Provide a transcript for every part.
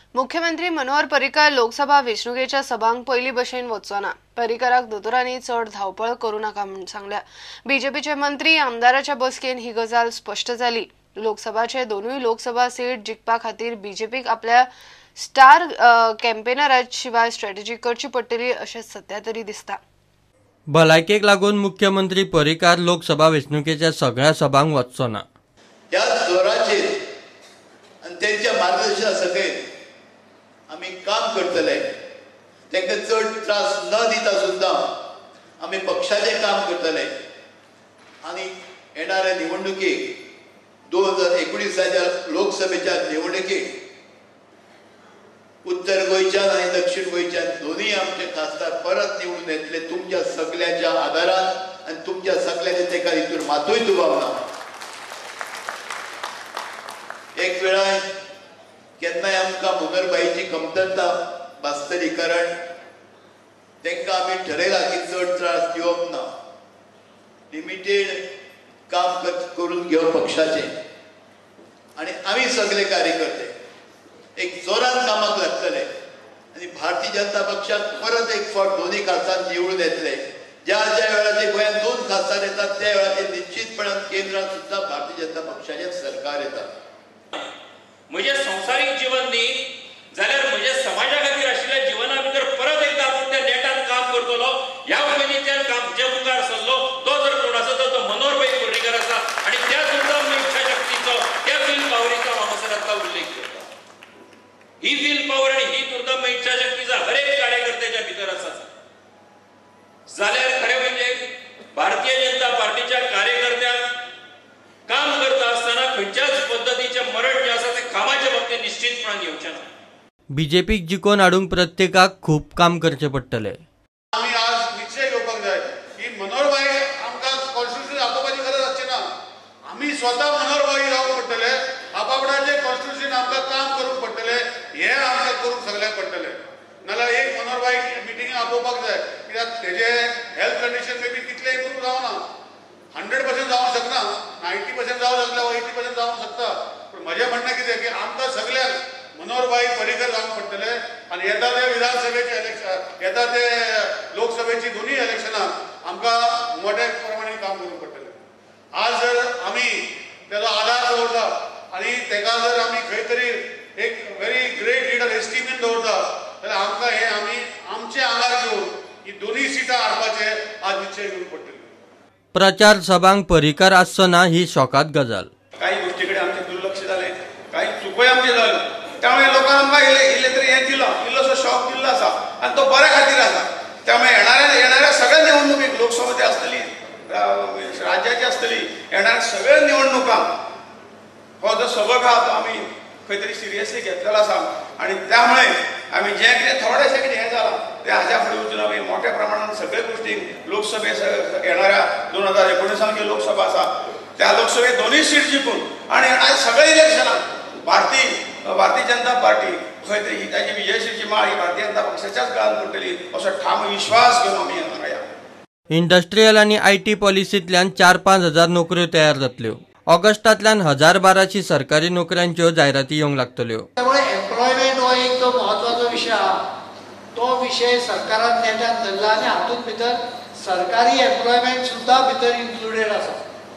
मुख्यमंत्री मनोहर पर्रीकार लोकसभा वेंचणुकेच्या सभांक पयली भशेन वचना। पर्रीकाराक दोतोरांनी चढ धावपळ करू नका म्हूण सांगल्या। बीजेपीचे मंत्री आमदाराच्या बसकेन ही गजाल स्पष्ट जाली। लोकसभाचे दोनूय लोकसभा सीट जिखपा खातीर बीजेपीक आपल्या स्टार कॅम्पेनराशिवाय स्ट्रॅटेजी करची पडटली अशें सध्या तरी दिसता। भलायकेक लागून मुख्यमंत्री पर्रीकार लोकसभा वेंचणुकेच्या सगळ्या सभांक वचचो ना। त्या जोराचेर आनी त्यांच्या मार्गदर्शना सकयल आमी काम करतले। तांकां चड त्रास न दिता सुद्दां आमी पक्षाचें काम करतले आनी येणाऱ्या निवडणुकीक 2019च्या लोकसभेच्या निवडणुकीक उत्तर गोंयच्यान आनी दक्षिण गोंयच्यान दोनूय आमचे खासदार परत निवडून येतले तुमच्या सगळ्यांच्या आदारान आनी तुमच्या सगळ्यांनी ताका हितून मातूय दुबाव ना। एक वेळार केन्नाय आमकां मुनरबाईची कमतरता भासतली, कारण तांकां आमी ठरयलां की चड त्रास दिवप ना। लिमिटेड काम करून घेवप पक्षाचें आनी आमी सगळे कार्यकर्ते एक जोरान कामाक लागतले आनी भारतीय जनता पक्षाक परत एक फावट दोनूय खासदार निवडून येतले। ज्या वेळाचेर गोंयांत 2 खासदार येतात त्या वेळाचेर निश्चितपणान केंद्रांत सुद्दां भारतीय जनता पक्षाचें सरकार येता। म्हजे संवसारीक जीवन न्ही जाल्यार म्हज्या समाजा खातीर आशिल्ल्या जिवना भितर परत एकदा आपूण त्या नेटान काम करतलो। ह्या उमेदींतल्यान काम जे मुखार सरलो तो जर कोण आसा तर तो मनोहरभाई पर्रीकार आसा आनी त्या दुर्दम इच्छा शक्तीचो त्या विल पावरीचो हांगासर आतां उल्लेख करता। ही विल पावर आनी ही दुर्दम इच्छा शक्तीचा हर एक कार्यकर्त्याच्या भितर आसा जाल्यार खरें म्हणजे भारतीय जनता पार्टीच्या कार्यकर्त्यांक काम करता आसतना खंयच्याच पद्धतीचे मरण जे आसा ते कामाच्या बाबतीत निश्चितपणान येवचें ना। बीजेपीक जिखोवन हाडूंक प्रत्येकाक खूब काम करचें पडटलें। आमी आज निश्चय घेवपाक जाय की मनोहरभाई आमकां कॉन्स्टिट्यूशन आपोवपाची गरज आसची ना। आमी स्वता मनोहरभाई जावंक पडटले, आपापणाचें कॉन्स्टिट्यूशन आमकां काम करूंक पडटलें, हें आमकां करूंक सगळ्यांक पडटलें। नाल्यार एक मनोहरभाई मिटिंगेक आपोवपाक जाय कित्याक तेजे हेल्थ कंडिशन मे बी तितलें इम्प्रूव जावना, 100% जावंक शकना, 90% जावंक शकता, 80% जावंक शकता। पूण म्हजें म्हणणें कितें की आमकां सगळ्यांक मनोहरभाई पर्रीकार जावंक पडटले आनी येता ते विधानसभेचे इलेक्शन येता ते लोकसभेची दोनूय इलेक्शनां आमकां मोठ्या प्रमाणे काम करूंक पडटलें। आज जर आमी तेजो आदार दवरता आनी ताका जर आमी खंय तरी एक व्हेरी ग्रेट लिडर एस्टिमीन दवरता जाल्यार आमकां हे आमी आमचे आंगार घेवन ही दोनूय सिटां हाडपाचे आज निश्चय घेवंक पडटले। प्रचार सभांक पर्रीकार आसचो ना ही शॉकात गजाल। काही गोष्टी कडेन आमचें दुर्लक्ष जालें, काही चुकोय आमचे जाल्यो, त्यामुळे लोकांना आमकां इल्ले तरी हें दिलो, इल्लोसो शॉक दिल्लो आसा आनी तो बऱ्या खातीर आसा। त्यामुळे येणाऱ्या सगळ्या निवडणुकीक लोकसभेची आसतली, राज्याची आसतली, येणाऱ्या सगळ्या निवडणुकांक हो जो सबक आहा तो आमी खंय तरी सिरियसली घेतलेलो आसा आनी त्यामुळे आमी जें कितें थोडेशें कितें हें जालां तें हाज्या फुडें वचून आमी मोठ्या प्रमाणान सगळे गोश्टींक लोकसभे येणाऱ्या 2019 लोकसभा आसा त्या लोकसभेत दोनूय सीट जिखून आनी येणाऱ्या सगळ्या इलेक्शनाक भारतीय जनता पार्टी खंय तरी ताची विजयश्रीची माळ ही भारतीय जनता पक्षाच्याच गळान पडटली असो ठाम विश्वास घेवन आमी हांगा या। इंडस्ट्रियल आनी IT पॉलिसींतल्यान 4-5 हजार नोकऱ्यो तयार जातल्यो। ऑगस्टांतल्यान 1012ची सरकारी नोकऱ्यांच्यो जायराती येवंक लागतल्यो। त्यामुळे एम्प्लॉयमेंट हो एक जो महत्वाचो विषय आहा तो विषय सरकारान नेटान धरला आनी हातूंत भितर सरकारी एम्प्लॉयमेंट सुद्दां भितर इन्क्लुडेड आसा।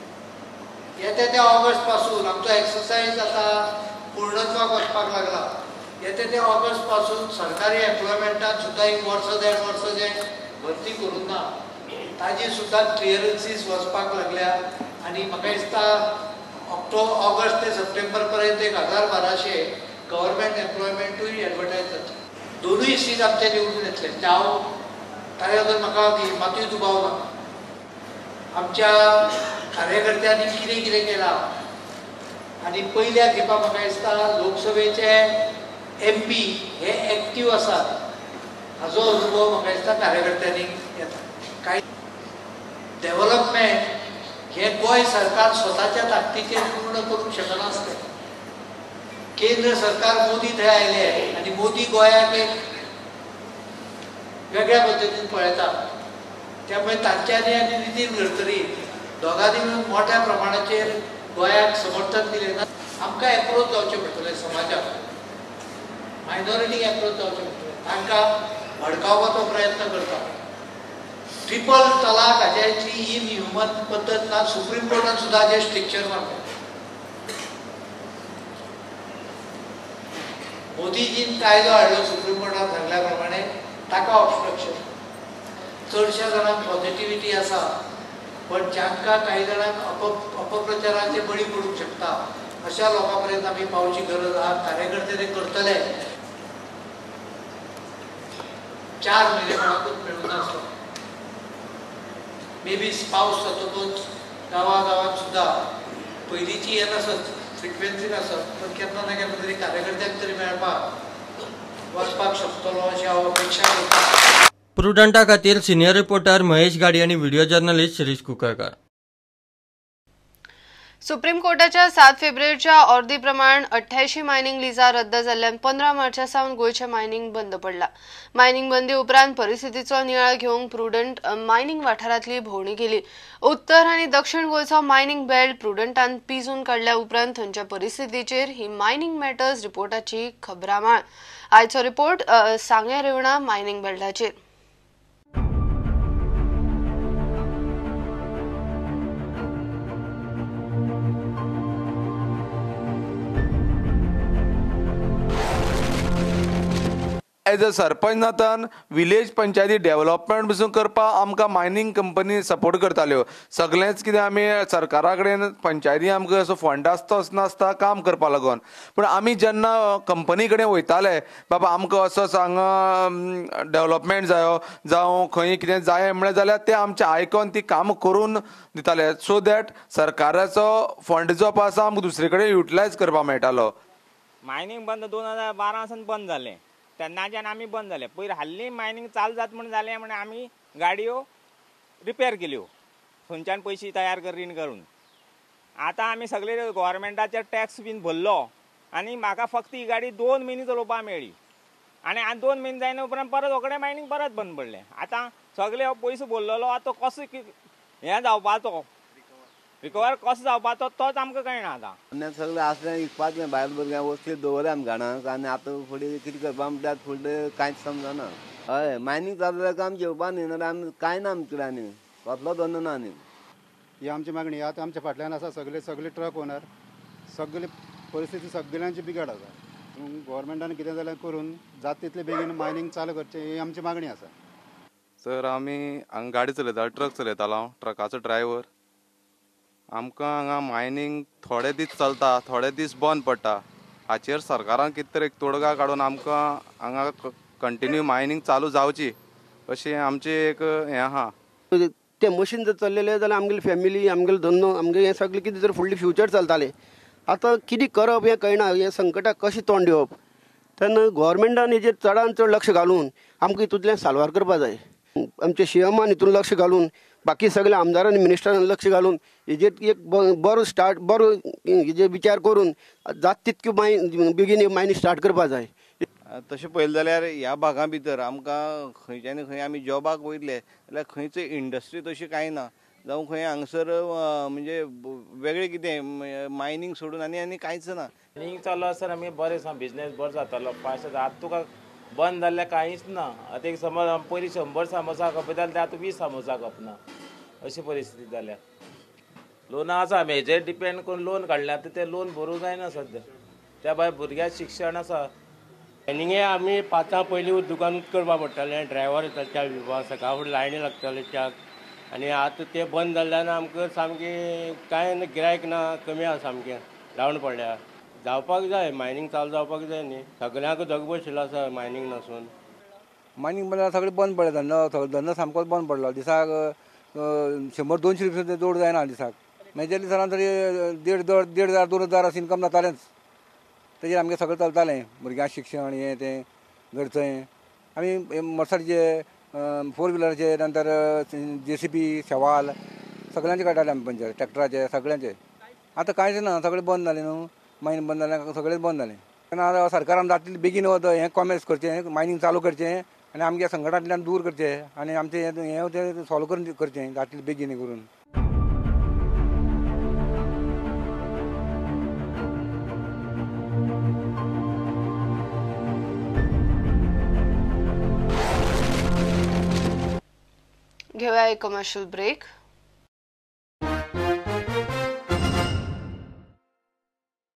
येते ते ऑगस्ट पासून आमचो एक्सरसाइज आता पूर्णत्वाक वचपाक लागला। येते ते ऑगस्ट पासून सरकारी एम्प्लॉयमेंटात सुद्दां 1 वर्स 1.5 वर्स जे भरती करून ना ताजी सुद्दां क्लियरन्सीस वचपाक लागल्या आनी म्हाका दिसता ऑगस्ट ते सप्टेंबर पर्यंत 1000-1200 गव्हर्मेंट एम्प्लॉयमेंटूय एडवर्टायज जातले। दोनूय सीट आमचे निवडून येतले। ताज्या लागून म्हाका मातूय दुबाव ना। आमच्या कार्यकर्त्यांनी कितें कितें केलां आनी पयल्या खेपा म्हाका दिसता लोकसभेचे MP हे एक्टीव आसात हाजो अनुभव म्हाका दिसता कार्यकर्त्यांनी येता। कांय डेव्हलपमेंट हे गोंय सरकार स्वताच्या ताकदीचेर पूर्ण करूंक शकनासलें। केंद्र सरकार मोदी थंय आयले आनी मोदी गोंयाक एक वेगळ्या पद्दतीन पळयता। त्यामुळे तांच्यांनी आनी नितीन गडकरी दोगांनी मेळून मोठ्या प्रमाणाचेर गोंयाक समर्थन दिलें ना। आमकां एप्रोच जावचें पडटलें समाजाक मायनॉरिटी अप्रोच जावचे पडटले, तांकां भडकावपाचो प्रयत्न करता. ट्रिपल तलाक हाची इनह्युमन पद्दत ना, सुप्रीम कोर्टान सुद्दां हाजेर स्ट्रिक्चर मारता. मोदीजीन कायदो हाडलो सुप्रीम कोर्टान सांगल्या प्रमाणे, ताका ऑब्स्ट्रक्शन. चडशा जाणांक पॉझिटिव्हिटी आसा, पण जांकां कांय जाणांक अपप्रचाराचे बळी पडूंक शकता अशा लोकां पर्यंत आमी पावची गरज आहा. कार्यकर्ते ते करतले. 4 म्हयने कोणाकूच मेळूं नासलो. मे बी पावस जातकूच गांवागांवांत सुद्दां पयलींची हें नासत, फ्रिक्वेन्सी नासत, पण केन्ना ना केन्ना तरी कार्यकर्त्यांक तरी मेळपाक वचपाक शकतलो अशी हांव अपेक्षा करतां. प्रुडंटा खातीर सिनियर रिपोर्टर महेश गाडी आणि video journalist Shirish Kukalkar. Supreme कोर्टाच्या 7 फेब्रुवारीच्या ऑर्दी प्रमाण 88 मायनिंग लिजा रद्द जाल्ल्यान 15 मार्चा सावन गोयचे मायनिंग बंद पडला. मायनिंग बंदी उपरांत परिस्थितीचो नियाळ घेवंक प्रुडंट मायनिंग वाठारांतली भोंवडी केली. उत्तर आनी दक्षिण गोंयचो मायनिंग बेल्ट प्रुडंटान पिंजून काडल्या उपरांत थंयच्या परिस्थितीचेर ही मायनिंग मॅटर्स रिपोर्टाची खबरामाळ. आयचो रिपोर्ट सांगे रेवणा मायनिंग बेल्टाचेर. एज अ सरपंच नातान विलेज पंचायती डेव्हलपमेंट पसून करपाक आमकां मायनिंग कंपनी सपोर्ट करताल्यो. सगळेंच कितें आमी सरकारा कडेन पंचायती आमकां असो फंड आसता नासता काम करपा लागून. पूण आमी जेन्ना कंपनी कडेन वयताले, बाबा आमकां असो हांगा डेव्हलपमेंट जायो जावं खंय कितें जाय म्हणलें जाल्यार ते आमचें आयकून ती काम करून दिताले, सो दॅट सरकाराचो फंड जो आसा आमकां दुसरे कडेन युटिलायज करपाक मेळटालो. मायनिंग बंद 2012 सावन बंद जालें. तेन्नाच्यान आमी बंद जाले. पयलीं हाल्ली मायनिंग चालू जाता म्हण जालें म्हण आमी गाडयो रिपेर केल्यो, थंयच्यान पयशे तयार रीण करून. आतां आमी सगळे गोवोरमेंटाचे टॅक्स बीन भरलो आनी म्हाका फक्त ही गाडी 2 म्हयने चलोवपाक मेळ्ळी. आनी 2 म्हयने जायना उपरांत परत रोखडें मायनिंग परत बंद पडलें. आतां सगळे हो पयसो भरलेलो आतां कसो हें जावपाचो, रिकवर कसो जावपाचो तोच आमकां कळना. आतां सगळें आसलें विकपाचें, भायर भुरग्यांक वसलें दवरलें आमी घाणाक, आनी आतां फुडें कितें करपा म्हणल्यार फुडें कांयच समजना. हय, मायनिंग चालू जाल्यार काम जेवपा न्ही, नाल्यार आमी कांय ना आमचे कडेन आनी कसलो धंदो ना न्ही. ही आमची मागणी. आतां आमच्या फाटल्यान आसा सगळे ट्रक ओनर, सगळे परिस्थिती सगळ्यांची बिगड आसा. गोवोरमेंटान कितें जाल्यार करून जाता तितले बेगीन मायनिंग चालू करचें ही आमची मागणी आसा. सर, आमी हांगा गाडी चलयता, ट्रक चलयतालो हांव, ट्रकाचो ड्रायव्हर. आमकां हांगा मायनिंग थोडे दीस चलता, थोडे दीस बंद पडटा. हाचेर सरकारान कितें तरी एक तोडगा काडून आमकां हांगा कंटिन्यू मायनिंग चालू जावची अशें आमचें एक हें आहा. तें मशीन जर चल्लेलें जाल्यार आमगेली फॅमिली, आमगेलो धंदो, आमगे हें सगळें कितें जर फुडलें फ्युचर चलतालें. आतां कितें करप हें कळना. हे संकटाक कशें तोंड दिवप. तेन्ना गोवोरमेंटान हेजेर चडांत चड लक्ष घालून आमकां हितूंतल्यान साल्वार करपा जाय. आमच्या सीएमान हितून लक्ष घालून, बाकी सगळ्या आमदारांनी मिनिस्टरांनी लक्ष घालून हेजेर एक बरो हेजेर विचार करून जाता तितक्यो बेगीन मायनिंग स्टार्ट करपा जाय. तशें पळयलें जाल्यार ह्या भागा भितर आमकां खंयच्यान खंय आमी जॉबाक वयतले जाल्यार खंयच इंडस्ट्री तशी कांय ना, जावं खंय हांगसर म्हणजे वेगळें कितें मायनिंग सोडून आनी कांयच ना. मायनिंग चालू आसतना आमी बरें बिजनेस बरो जातालो, फास्ट जाता. आतां तुका बंद जाल्लें कांयच ना. आतां एक समज पयलीं 100 सामोसा खपयताले ते आतां 20 सामोसा खपना, अशी परिस्थिती जाल्या. लोना आसा, हेजेर डिपेंड करून लोन काडल्या, आतां तें लोन भरूंक जायना सद्या. त्या भायर भुरग्याक शिक्षण आसा. मायनिंगे आमी 5 पयलीं दुकान करपा पडटालें, ड्रायव्हर येताले च्या विभाग, सकाळ फुडें लायनी लागताले च्याक. आनी आतां तें बंद जाल्ल्यान आमकां सामकें कांय गिरायक ना, कमी आसा सामकें, डावन पडल्या. जावपाक जाय, मायनिंग चालू जावपाक जाय न्ही. सगळ्यांक जग बशिल्लो आसा मायनिंग नासून. मायनिंग म्हणल्यार सगळें बंद पडलें. धंदो सामकोच बंद पडलो. दिसाक 100-200 रुपया जोड जायना दिसाक. मेजरली सरान तरी 1,500-2,000 अशें इन्कम जातालेंच. तेजेर आमगे सगळें चलतालें, भुरग्यांक शिक्षण हें तें घरचें. आमी मोटरसायकलीचे, 4 व्हिलराचे, नंतर JCB, शेवाल सगळ्यांचे काडटाले आमी पंचायत, ट्रॅक्टराचे सगळ्यांचे. आतां कांयच ना, सगळें बंद जालें न्हू. मायनिंग बंद जालें, सगळेंच बंद जालें. तेन्ना सरकारान जाता तितलें बेगीन हें कॉमर्स करचें, मायनिंग चालू करचें आनी आमगे संकटांतल्यान दूर करचें आनी आमचें हें तें सॉल्व करून करचें जाता तितलें बेगीन करून. घेऊया एक कमर्शियल ब्रेक.